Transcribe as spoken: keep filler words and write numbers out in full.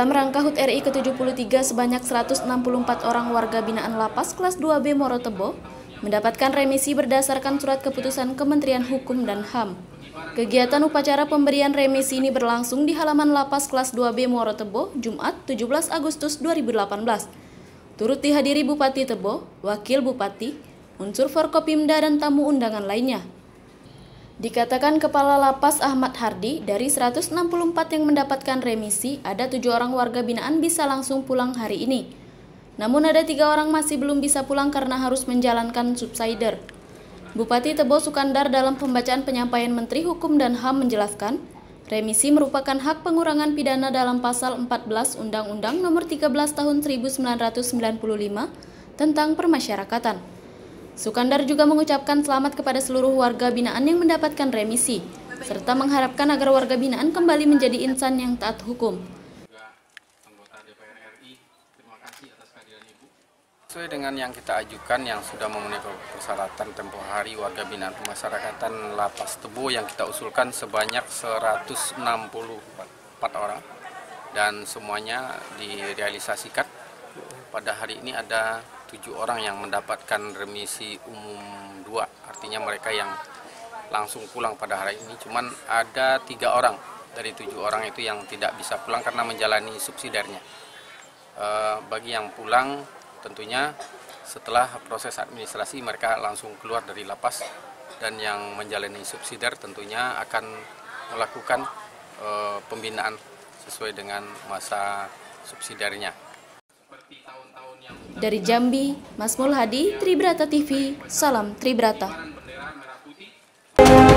Dalam rangka H U T R I ke tujuh puluh tiga, sebanyak seratus enam puluh empat orang warga binaan Lapas kelas dua B Morotebo mendapatkan remisi berdasarkan surat keputusan Kementerian Hukum dan H A M. Kegiatan upacara pemberian remisi ini berlangsung di halaman Lapas kelas dua B Morotebo, Jumat tujuh belas Agustus dua ribu delapan belas. Turut dihadiri Bupati Tebo, Wakil Bupati, unsur Forkopimda dan tamu undangan lainnya. Dikatakan Kepala Lapas Ahmad Hardi, dari seratus enam puluh empat yang mendapatkan remisi, ada tujuh orang warga binaan bisa langsung pulang hari ini. Namun ada tiga orang masih belum bisa pulang karena harus menjalankan subsider. Bupati Tebo Sukandar dalam pembacaan penyampaian Menteri Hukum dan H A M menjelaskan, remisi merupakan hak pengurangan pidana dalam pasal empat belas Undang-Undang Nomor tiga belas Tahun seribu sembilan ratus sembilan puluh lima tentang permasyarakatan. Sukandar juga mengucapkan selamat kepada seluruh warga binaan yang mendapatkan remisi, serta mengharapkan agar warga binaan kembali menjadi insan yang taat hukum. Sesuai dengan yang kita ajukan yang sudah memenuhi persyaratan tempoh hari, warga binaan pemasyarakatan Lapas Tebo yang kita usulkan sebanyak seratus enam puluh empat orang dan semuanya direalisasikan. Pada hari ini ada tujuh orang yang mendapatkan remisi umum dua, artinya mereka yang langsung pulang pada hari ini. Cuman ada tiga orang dari tujuh orang itu yang tidak bisa pulang karena menjalani subsidiarnya. E, bagi yang pulang tentunya setelah proses administrasi mereka langsung keluar dari lapas, dan yang menjalani subsidiar tentunya akan melakukan e, pembinaan sesuai dengan masa subsidiarnya. Dari Jambi, Masmul Hadi, Tribrata T V, salam Tribrata.